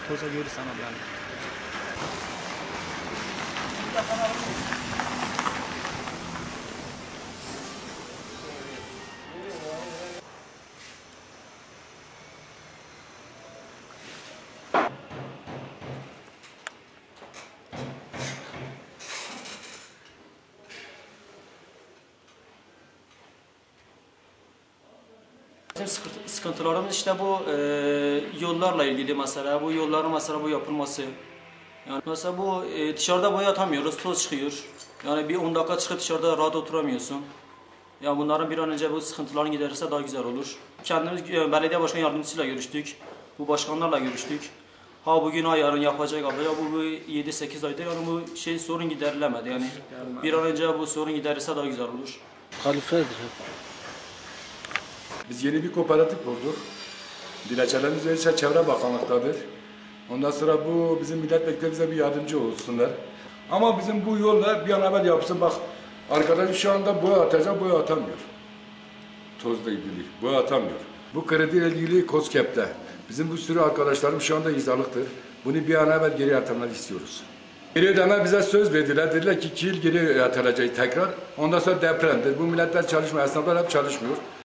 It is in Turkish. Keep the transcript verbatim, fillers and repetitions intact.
toza görürsen abi yani. Bizim sıkıntılarımız işte bu e, yollarla ilgili mesela, bu yolların mesela bu yapılması. Yani mesela bu e, dışarıda boya atamıyoruz, toz çıkıyor. Yani bir on dakika çıkıp dışarıda rahat oturamıyorsun. Yani bunların bir an önce bu sıkıntıların giderirse daha güzel olur. Kendimiz e, belediye başkan yardımcısıyla görüştük. Bu başkanlarla görüştük. Ha bugün ha yarın yapacak abi. Ya bu, bu yedi sekiz aydır yani bu şey sorun giderilemedi yani. Bir an önce bu sorun giderirse daha güzel olur. Kalifedir. Biz yeni bir kooperatif kurduk. Dilekçelerimiz ise Çevre Bakanlık'tadır. Ondan sonra bu bizim milletvekillerimize bir yardımcı olsunlar. Ama bizim bu yolla bir an evvel yapsın. Bak arkadaş şu anda boya atacak, boya atamıyor. Tozla ilgili boya atamıyor. Bu krediyle ilgili KOSGEB'de. Bizim bu sürü arkadaşlarım şu anda izalıktır. Bunu bir an evvel geri yatırmak istiyoruz. Geri ödeme bize söz verdiler. Dediler ki iki yıl geri yatıracağız tekrar. Ondan sonra depremdir. Bu milletler çalışmıyor, esnaflar hep çalışmıyor.